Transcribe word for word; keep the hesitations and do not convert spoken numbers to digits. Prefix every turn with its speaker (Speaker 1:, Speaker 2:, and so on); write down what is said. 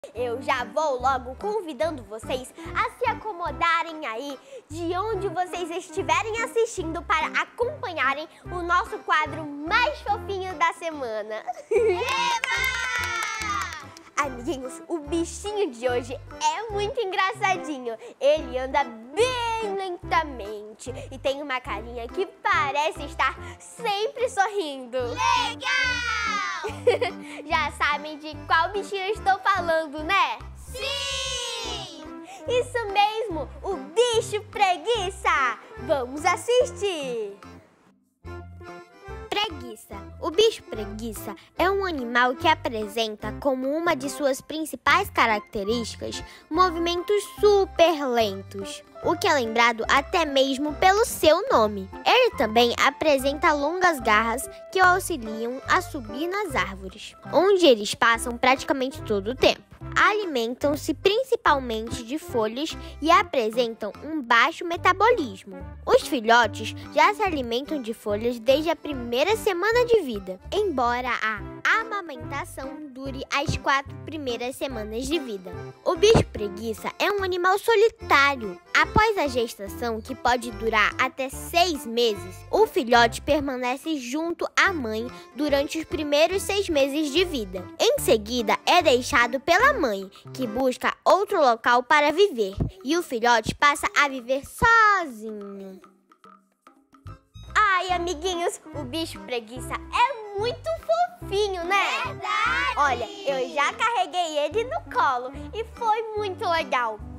Speaker 1: Eu já vou logo convidando vocês a se acomodarem aí de onde vocês estiverem assistindo para acompanharem o nosso quadro mais fofinho da semana. Eba! Amiguinhos, o bichinho de hoje é muito engraçadinho. Ele anda bem lentamente e tem uma carinha que parece estar sempre sorrindo. Legal! Já sabem de qual bichinho eu estou falando, né? Sim! Isso mesmo, o bicho preguiça! Vamos assistir! Preguiça. O bicho preguiça é um animal que apresenta como uma de suas principais características movimentos super lentos, o que é lembrado até mesmo pelo seu nome. Ele também apresenta longas garras que o auxiliam a subir nas árvores, onde eles passam praticamente todo o tempo. Alimentam-se principalmente de folhas e apresentam um baixo metabolismo. Os filhotes já se alimentam de folhas desde a primeira semana de vida, embora a amamentação dure as quatro primeiras semanas de vida. O bicho preguiça é um animal solitário. Após a gestação, que pode durar até seis meses, o filhote permanece junto à mãe durante os primeiros seis meses de vida. Em seguida, é deixado pela mãe, que busca outro local para viver, e o filhote passa a viver sozinho. Ai, amiguinhos, o bicho preguiça é muito fofinho, né? Verdade! Olha, eu já carreguei ele no colo e foi muito legal.